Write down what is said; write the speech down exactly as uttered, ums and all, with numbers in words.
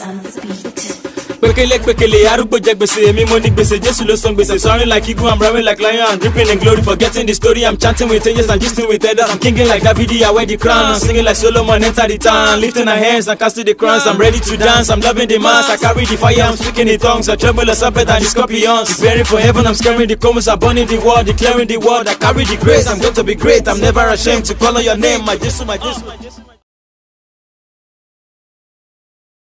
on the beat. Pekele pekele, arúgbó jẹ gbèsè, èmi mo ní gbèsè, Jésù ló san gbèsè. Soaring like eagle, I'm rhyming like lion, I'm dripping in glory, forgetting the story. I'm chanting with angels and gisting with elders. I'm kinging like Davidi, I wear the crown. I'm singing like Solomon, enter the town, lifting our hands and casting the crowns. I'm ready to dance, I'm loving the mass. I carry the fire, I'm speaking in tongues. I tremble a serpent and the scorpions. Preparing for heaven, I'm scaring the comas. I'm burning the world, declaring the word. I carry the grace, I'm going to be great. I'm never ashamed to call on your name, my Jesus, my Jesus, my Jesus.